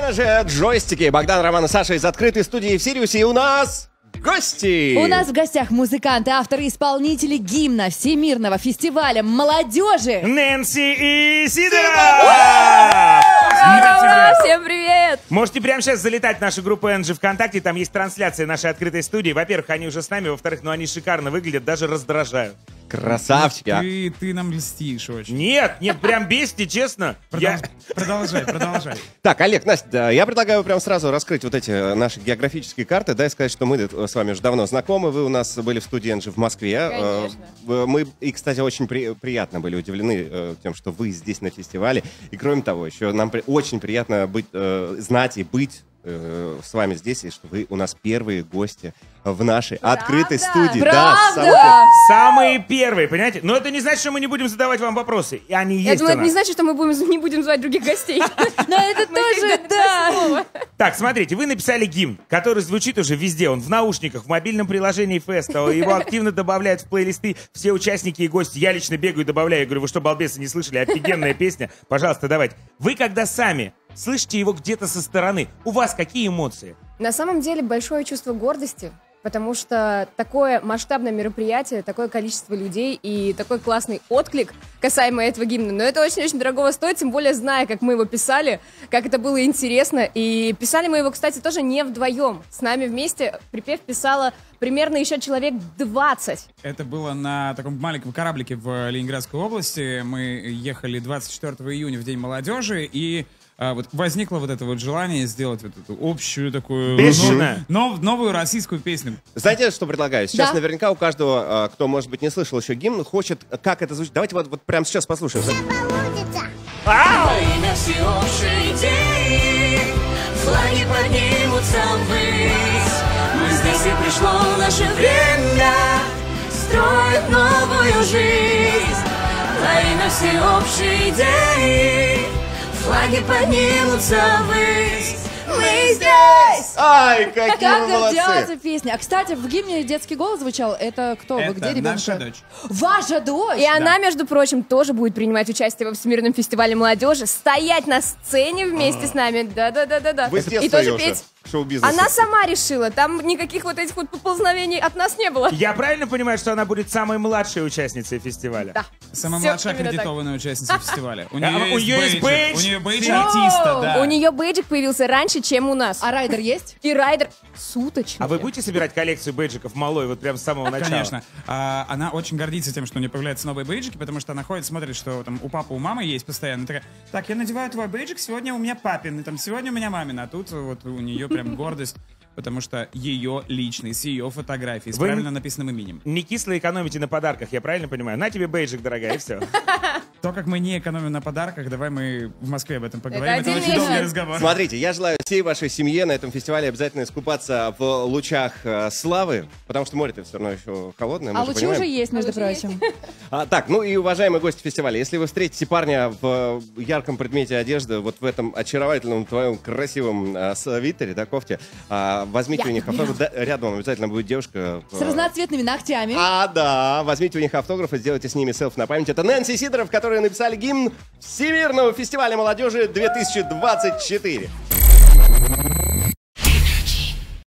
конечно же, джойстики. Богдан, Роман и Саша из открытой студии в Сириусе. И у нас гости. У нас в гостях музыканты, авторы и исполнители гимна Всемирного фестиваля молодежи Нэнси и Сидоров! Ура, всем привет! Можете прямо сейчас залетать в нашу группу Энджи ВКонтакте, там есть трансляция нашей открытой студии. Во-первых, они уже с нами, во-вторых, ну они шикарно выглядят, даже раздражают. Красавчики. Ты нам льстишь очень. Нет, прям бесите, честно. Продолжай. Так, Олег, Настя, я предлагаю прям сразу раскрыть вот эти наши географические карты, да, и сказать, что мы с вами уже давно знакомы. Вы у нас были в студии Энджи в Москве. Конечно. Мы, и, кстати, очень приятно были удивлены тем, что вы здесь на фестивале. И кроме того, еще нам очень приятно знать и быть с вами здесь, и что вы у нас первые гости в нашей открытой студии. Правда? Да, Самые первые, понимаете? Но это не значит, что мы не будем задавать вам вопросы. И они есть. Я думаю, это не значит, что мы не будем звать других гостей. Но это тоже, да. Так, смотрите, вы написали гимн, который звучит уже везде. Он в наушниках, в мобильном приложении Феста. Его активно добавляют в плейлисты все участники и гости. Я лично бегаю и добавляю. Я говорю, вы что, балбесы, не слышали? Офигенная песня. Пожалуйста, давайте. Вы когда сами слышите его где-то со стороны, у вас какие эмоции? На самом деле большое чувство гордости, потому что такое масштабное мероприятие, такое количество людей и такой классный отклик касаемо этого гимна. Но это очень-очень дорогого стоит, тем более зная, как мы его писали, как это было интересно. И писали мы его, кстати, тоже не вдвоем. С нами вместе припев писала примерно еще человек 20. Это было на таком маленьком кораблике в Ленинградской области. Мы ехали 24 июня в День молодежи, и вот возникло вот это вот желание сделать вот эту общую такую новую российскую песню. Знаете, что предлагаю? Сейчас Да. наверняка у каждого, кто, может быть, не слышал еще гимн, хочет, как это звучит. Давайте вот прямо сейчас послушаем. Во имя всеобщей идеи флаги поднимутся ввысь. Мы здесь и пришло наше время строить новую жизнь. Во имя всеобщей идеи флаги поднимутся ввысь. Мы здесь! Ай, какие Как вы молодцы! рождается песня. А, кстати, в гимне детский голос звучал. Это кто? Вы Это где, ребенка? наша дочь. Ваша дочь? И она, между прочим, тоже будет принимать участие во Всемирном фестивале молодежи, стоять на сцене вместе с нами. Да. Вы с И детства тоже ее петь. к шоу-бизнесу. Она сама решила, там никаких вот этих вот поползновений от нас не было. Я правильно понимаю, что она будет самой младшей участницей фестиваля? Да. Самая Всё младшая именно так. аккредитованная участница фестиваля. У у нее неё есть бейдж? У нее бейдж артиста, да. У нее бейджик появился раньше, чем у нас. А райдер есть? И райдер суточный. А вы будете собирать коллекцию бейджиков малой вот прям с самого начала? Конечно. Она очень гордится тем, что у нее появляются новые бейджики, потому что она ходит, смотрит, что там у папы, у мамы есть постоянно. Такая, так, я надеваю твой бейджик, сегодня у меня папин, и там сегодня у меня мамин, а тут вот у нее прям гордость, потому что ее личный, с ее фотографией, с Вы- правильно написанным именем. Не кисло экономите на подарках, я правильно понимаю? На тебе бейджик, дорогая, и все. То, как мы не экономим на подарках, давай мы в Москве об этом поговорим. Это Это очень отдельный долгий эфир. разговор. Смотрите, я желаю всей вашей семье на этом фестивале обязательно искупаться в лучах славы, потому что море-то все равно еще холодное, мы А же лучи понимаем. уже есть, между прочим. Так, ну и уважаемые гости фестиваля, если вы встретите парня в ярком предмете одежды, вот в этом очаровательном твоем красивом свитере, да, кофте, возьмите у них автограф, да, рядом обязательно будет девушка. С разноцветными ногтями. Да, возьмите у них автограф и сделайте с ними селфи на память. Это Нэнси и Сидоров, которые написали гимн Всемирного фестиваля молодежи 2024.